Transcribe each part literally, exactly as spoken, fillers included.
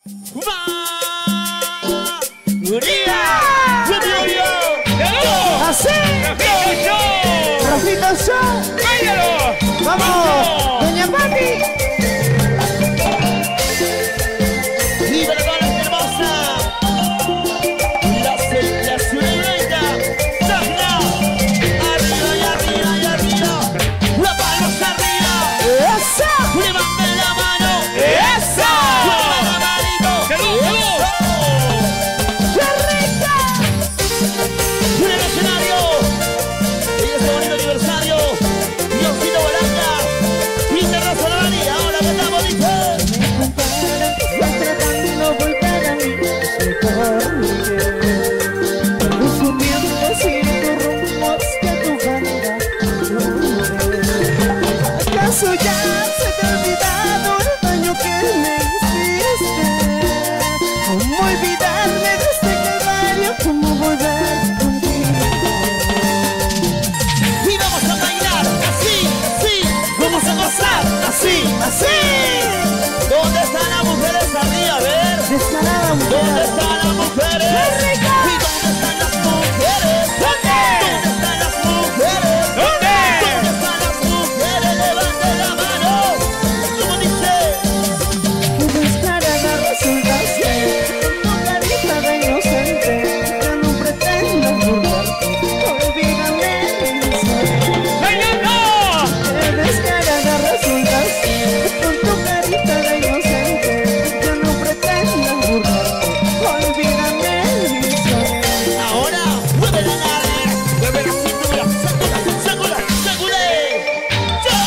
Así. Rafito Show. Vamos, doña Pati. ¡Viva la bala hermosa! La la ciudadana. ¡Tacna! Arriba y arriba y arriba. ¡La palma arriba! ¡Esa! ¡Levanten la mano! ¡Esa! ¡Muevan la manito! ¡Salud, salud! ¡Qué rica! ¡En el escenario! ¡Y este bonito aniversario! ¡Diosito Volanda! ¡Internacional! ¡Y ahora que estamos listos! Estás tratando de volver a mí. Con su tiempo sin tu rumbo hacia tu banda. ¿Acaso ya se te ha olvidado el daño que me hiciste? ¿Cómo olvidarme de este calvario? ¿Cómo volver contigo? Y vamos a bailar así, así, vamos a gozar así, así. ¿Dónde están las mujeres arriba? A ver. Descarada mujer. ¿Dónde están las mujeres? ¡Qué rica! ¿Y dónde están las mujeres? ¿Dónde? ¿Dónde están las mujeres? ¿Dónde? ¿Dónde están las mujeres? Levanten la mano. ¿Cómo dice? Tu descarada resultaste con tu carita de inocente. Ya no pretendo burlarte. Olvídame mi ser. ¡Qué descarada resultaste con tu carita de inocente! Yo no pretendo burlarte. Olvídame mi ser. Ahora, mueve la nave. Mueve la cintura. Sácula, sácula, sácula. ¡Yo!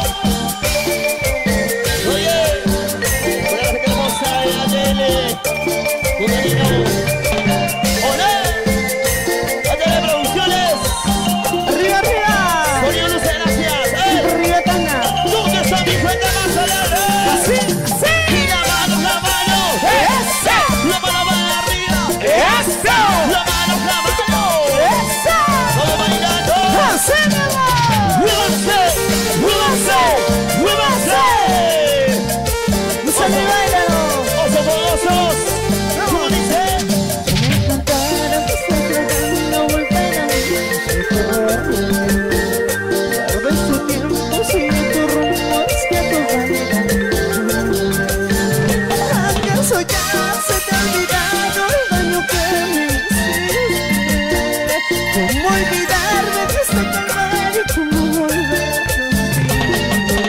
Oye, una vez que hermosa de la tele. Un niño. ¡Olé! ¡A Teleproducciones! ¡Arriba, arriba! Sonido Luce, gracias. ¡Eh! ¡Arriba, Tana! ¿Dónde está mi fuente más alegre? ¡Así! ¡Sí! Y la mano, la mano. ¡Esa! La mano va arriba. ¡Esa! La mano, la mano. ¡Esa! Vamos bailando. ¡Así, mi amor! ¡Muévanse! ¡Muévanse! ¡Muévanse! ¡Sale, bailalo! ¡Osos fogosos! ¿Cómo dice? Me encantaron que estoy tratando de volver a mí. Guarda su tiempo, sigue tu rumbo hacia tu banda. ¿Acaso ya se te ha olvidado el daño que me hiciste? ¿Cómo olvidarme de este calvario? ¿Cómo volver contigo?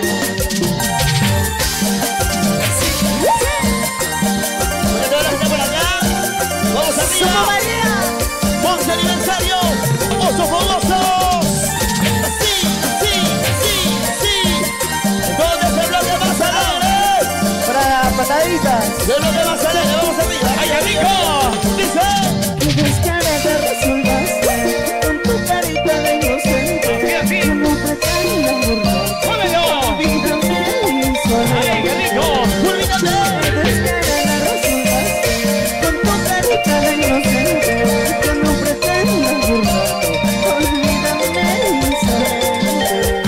Bueno, toda la gente por acá. ¡Vamos ¡Somos arriba! María! ¡once aniversario! ¡Osos fogosos! ¡Sí, sí, sí, sí! ¿Dónde es el bloque más alegre? Para pataditas. ¡El bloque más alegre! ¡Vamos arriba! ¡Ay, amigo! ¡Dice! Qué descarada resultaste con tu carita de inocente. Yo no pretendo burlarte. Olvídame mi soledad. ¡Olvídate! Qué descarada resultaste con tu carita de inocente. Yo no pretendo burlarte. Olvídame mi soledad.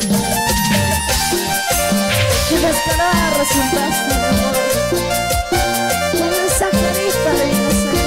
Qué descarada resultaste, mi amor, con esa carita de inocente.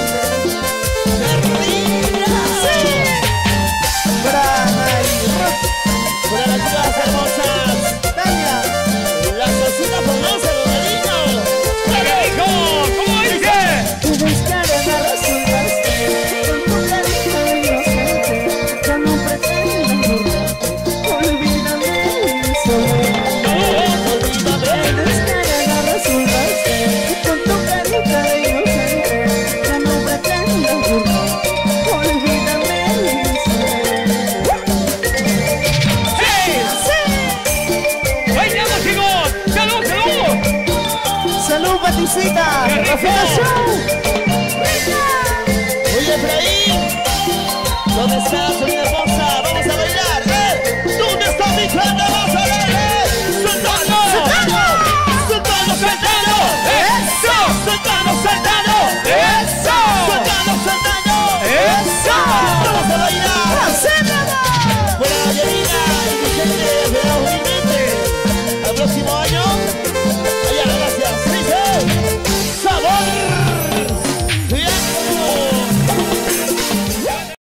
Para las chicas hermosas, Tania, las cositas famosas, Ronaldinho. ¡Qué rico! ¿Cómo dice? tu descarada resultaste con tu carita de inocente. Ya no pretendo burlarte. Olvídame mi soledad. Olvídame. Tu descarada resultaste con tu carita de inocente. Ya no pretendo burlarte. Olvídame mi soledad. ¡Sí! ¡Bailamos, chicos! ¡Salud, salud! ¡Salud, Paticita! ¡Qué rico! ¡Rafita Show! Oye, Efraín, ¿dónde estás?